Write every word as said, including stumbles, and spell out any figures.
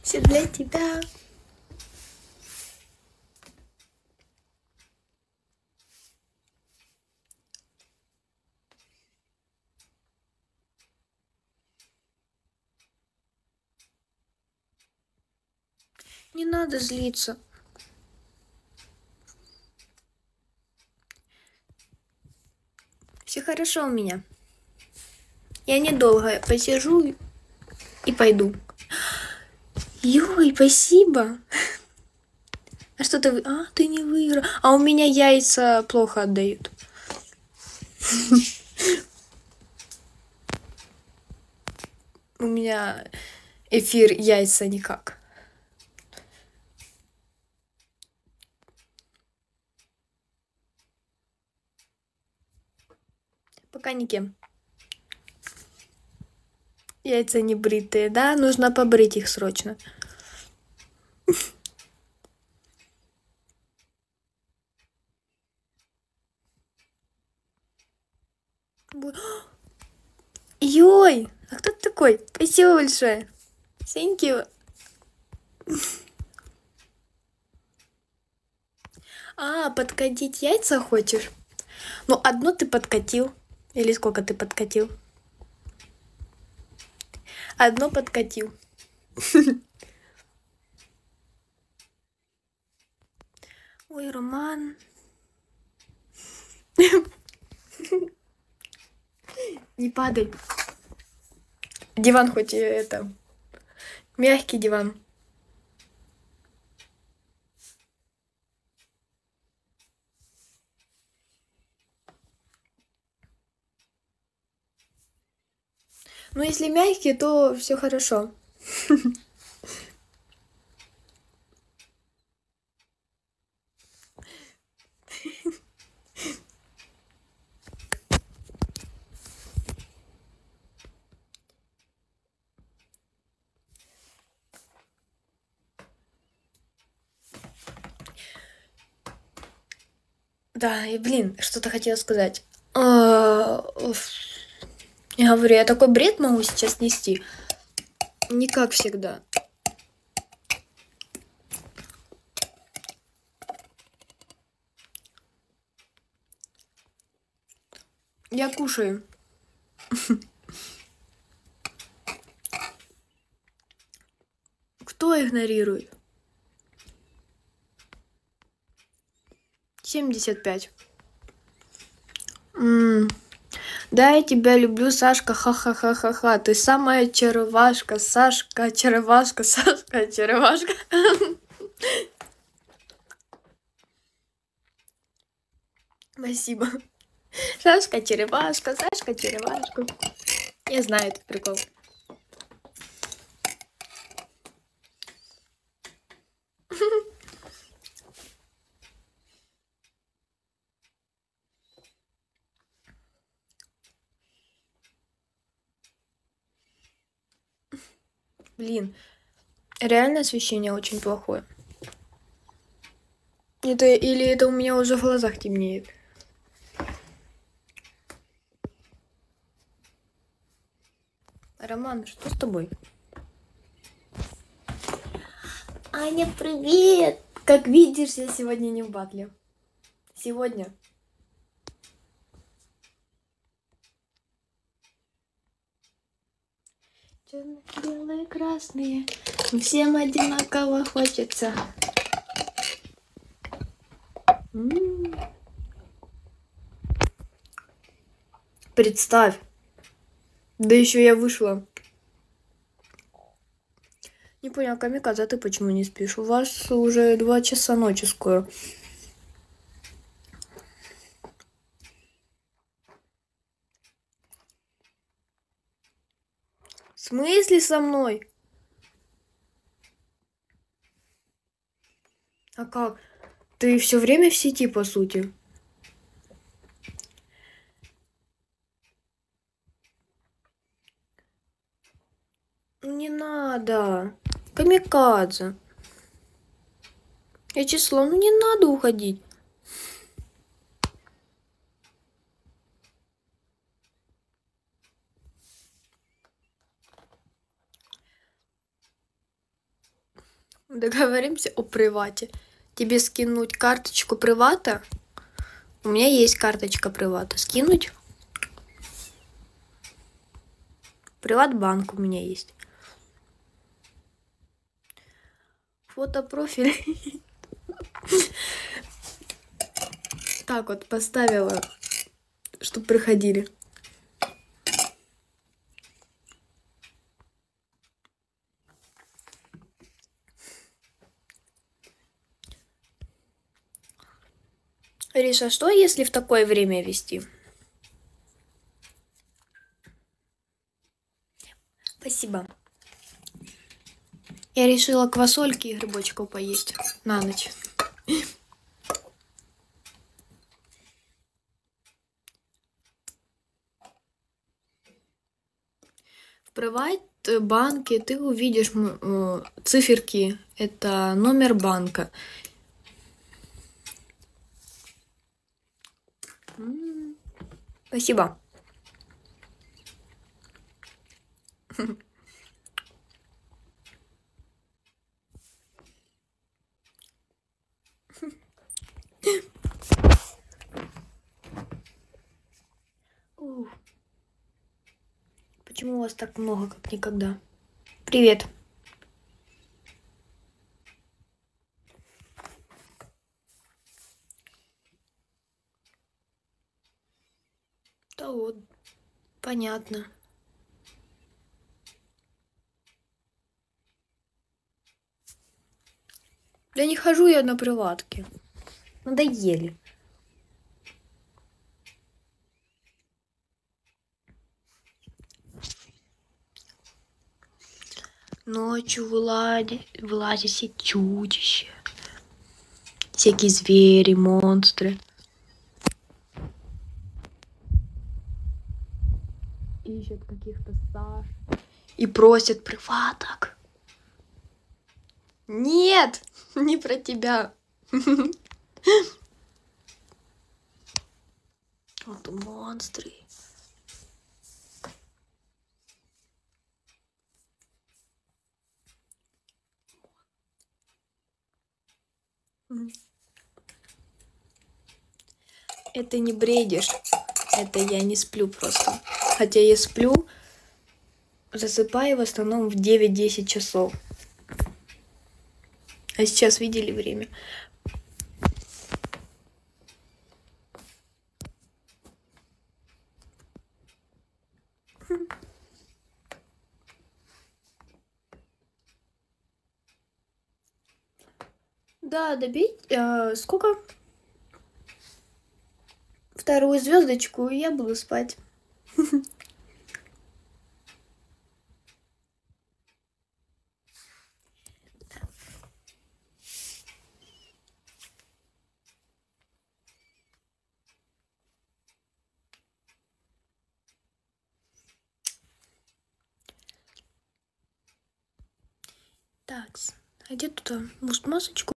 Все для тебя. Не надо злиться. Все хорошо у меня. Я недолго посижу и пойду. Ой, спасибо. А что ты... А, ты не выиграл. А у меня яйца плохо отдают. У меня эфир яйца никак. Пока никем. Яйца не бритые, да? Нужно побрить их срочно. Йой, а кто ты такой? Спасибо большое. Thank you. А, подкатить яйца хочешь? Ну, одно ты подкатил. Или сколько ты подкатил? Одно подкатил. Ой, Роман. Не падай. Диван хоть и это... Мягкий диван. Ну, если мягкий, то все хорошо. Да, и блин, что-то хотела сказать. А, Я говорю, я такой бред могу сейчас нести. Не как всегда. Я кушаю. Кто игнорирует? семьдесят пять. М-м. Да, я тебя люблю, Сашка, ха-ха-ха-ха-ха. Ты самая очаровашка, Сашка, очаровашка, Сашка, очаровашка. Спасибо. Сашка, черепашка, Сашка, черепашка. Я знаю этот прикол. Блин, реально освещение очень плохое. Это или это у меня уже в глазах темнеет? Роман, что с тобой? Аня, привет! Как видишь, я сегодня не в батле. Сегодня. Черные, белые, красные. Всем одинаково хочется. М-м. Представь. Да еще я вышла. Не понял, Камикадзе, а ты почему не спишь? У вас уже два часа ночи скоро. В смысле со мной? А как? Ты все время в сети, по сути. Не надо. Камикадзе. Я число, ну не надо уходить. Договоримся о привате. Тебе скинуть карточку привата? У меня есть карточка привата. Скинуть? Приват-банк у меня есть. Фото профиль. Так вот поставила, чтобы приходили. Риша, что если в такое время вести? Спасибо. Я решила квасольки и грибочков поесть на ночь. В приват-банке ты увидишь э, циферки. Это номер банка. М-м, спасибо. Ух. Почему у вас так много, как никогда? Привет. Да вот, понятно. Да не хожу я на приватке. Надоели. Ночью вылазят, вылазят все чудища. Всякие звери, монстры. Ищут каких-то Саш. И просят приваток. Нет, не про тебя. Вот монстры. Это не бредишь. Это я не сплю просто. Хотя я сплю, засыпаю в основном в девять-десять часов. А сейчас видели время? Да, добить. Э, сколько? Вторую звездочку, и я буду спать. Так, а где тут? Может, масочку